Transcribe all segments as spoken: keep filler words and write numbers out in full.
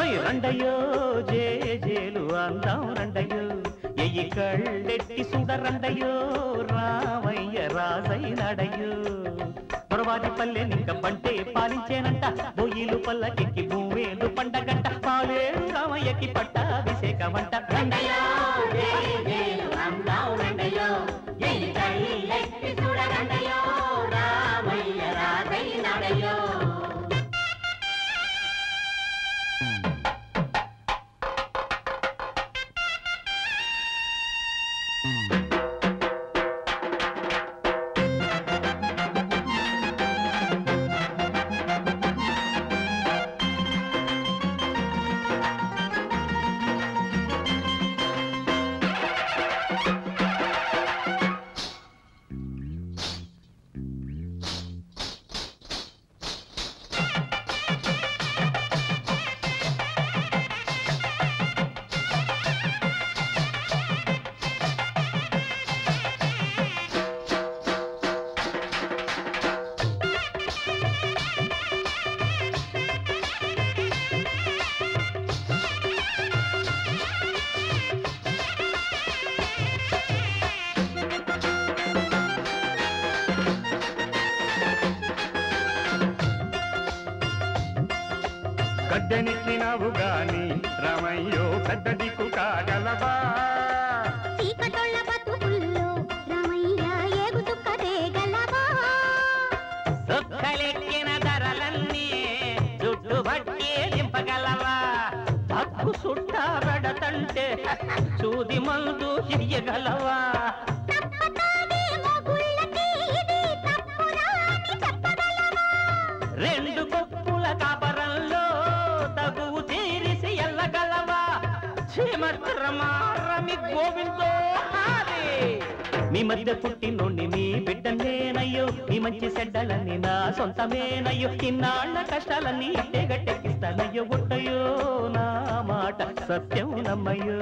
రండయో జే జేలు అందాం రండయో ఎయ్యి కళ్ళెట్టి సుడరండయో రామయ్య రాజై నడయో పొరవాది పల్లె నింక పంటే పాలించేనంట బొయ్యిలు పల్లకెక్కి భూమేలు పండగంట పాలేరు రామయ్యకి పట్టాభిషేకమంట రండయో జే జేలు అందాం రండయో ఎయ్యి కళ్ళెట్టి సుడరండయో రామయ్య రాజై నడయో గద్దెనెక్కినావు గాని రామయ్యో పెద్ద దిక్కు కాగలవా చీకటొళ్ళ బతుకుల్లో రామయ్య ఏగు తుక్కదేగలవా సుక్కలెక్కిన ధరలన్నీ జుట్టుబట్టి దింపగలవా తక్కు సుట్టా పెడతంటే చూది మందు ఇయ్యగలవా రెండు కొప్పుల కాపరంలో తగువు తీరిసి ఎల్లగలవా శ్రీమద్రమారమి గోవిందో మీ మధ్య పుట్టినోణ్ణి మీ బిడ్డనేనయ్యో మీ మంచి సెడ్డలన్నీ నా సొంతమేనయ్యో ఇన్నాళ్ల కష్టాలన్నీ ఇట్టే గట్టెక్కిస్తానయ్యో గుట్టయో నా మాట సత్యం నమ్మయ్యో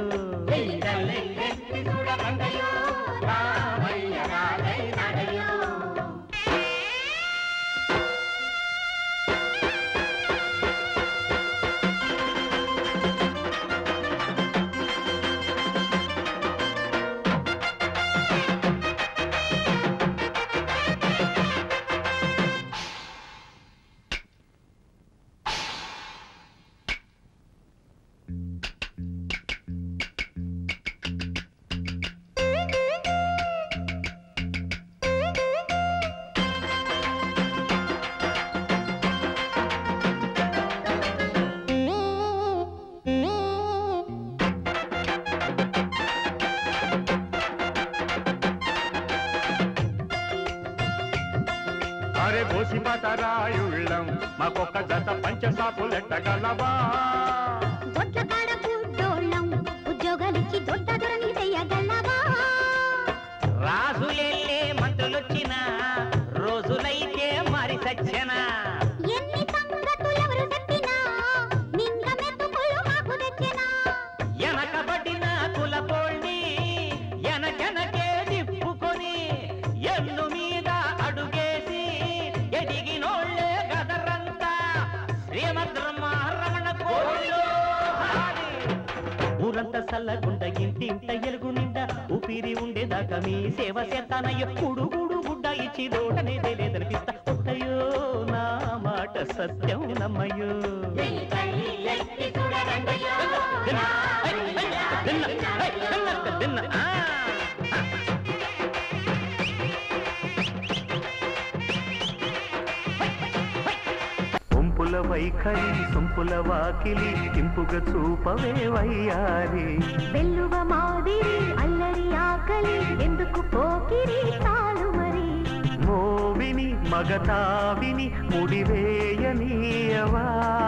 అరే గోసిపతరాయుళ్ళం మాకొక్క జత పంచసాపులెట్టగలవా ఉద్యోగాలిచ్చి దొడ్డ దొరని చెయ్యగలవా రాజులెళ్ళే మంత్రులొచ్చిన రోజులైతే మరి సచ్చన ఎన్ని సంగతులు ఎవరు చెప్పినా నింగ మెతుకులు మాకు తెచ్చినా ఎనకబడిన కులపోళ్ళి ఎనకెనకే తిప్పుకొని ఎన్ను మీద అడుగేసి ఎదిగినోళ్ళే గదరంతా శ్రీమద్రమారమణ కోళ్ళు ఊరంతా సల్లగుండ ఇంటింట ఎలుగు నిండా ఊపిరి ఉండేదాకా మీ సేవ చేస్తానయ్యో కుడుగుడు గుడ్డ ఇచ్చి రోటనేదే లేదనిపిస్తా పుట్టయో నా మాట సత్యం నమ్మయ్యో ఒంపుల వైఖరి సొంపుల వాకిలి ఇంపుగా చూపవే వయ్యారి వెల్లువ మాదిరి అల్లరి ఆకలి ఎందుకు పోకిరి తాను మరి మోవిని మగతావిని ముడివేయనీయవా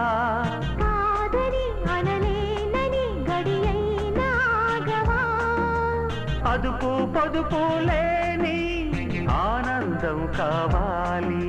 కాదని అనలేనని గడియైనాగవా అదుపు పొదుపు లేని ఆనందం కావాలి